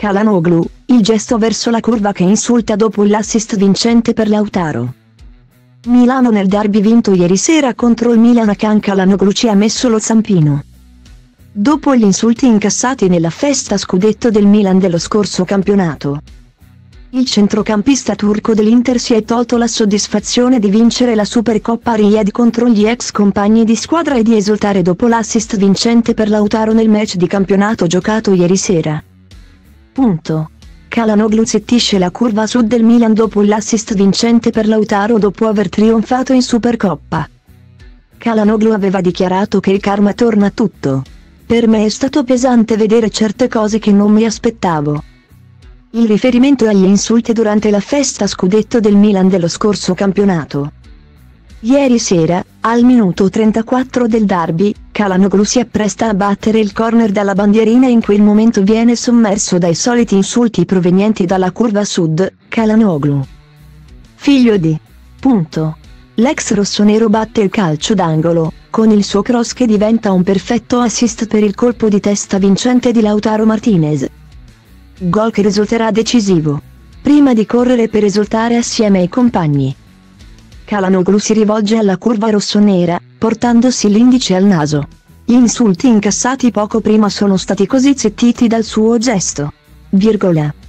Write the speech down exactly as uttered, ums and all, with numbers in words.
Calhanoglu, il gesto verso la curva che insulta dopo l'assist vincente per Lautaro. Milano nel derby vinto ieri sera contro il Milan, a can Calhanoglu ci ha messo lo zampino. Dopo gli insulti incassati nella festa scudetto del Milan dello scorso campionato, il centrocampista turco dell'Inter si è tolto la soddisfazione di vincere la Supercoppa Riyadh contro gli ex compagni di squadra e di esultare dopo l'assist vincente per Lautaro nel match di campionato giocato ieri sera. Punto. Calhanoglu zittisce la curva sud del Milan dopo l'assist vincente per Lautaro dopo aver trionfato in Supercoppa. Calhanoglu aveva dichiarato che il karma torna a tutto. Per me è stato pesante vedere certe cose che non mi aspettavo. Il riferimento agli insulti durante la festa scudetto del Milan dello scorso campionato. Ieri sera, al minuto trentaquattro del derby, Calhanoglu si appresta a battere il corner dalla bandierina e in quel momento viene sommerso dai soliti insulti provenienti dalla curva sud. Calhanoglu, figlio di... Punto. L'ex rossonero batte il calcio d'angolo, con il suo cross che diventa un perfetto assist per il colpo di testa vincente di Lautaro Martinez. Gol che risulterà decisivo. Prima di correre per esultare assieme ai compagni, Calhanoglu si rivolge alla curva rossonera, portandosi l'indice al naso. Gli insulti incassati poco prima sono stati così zittiti dal suo gesto. Virgola.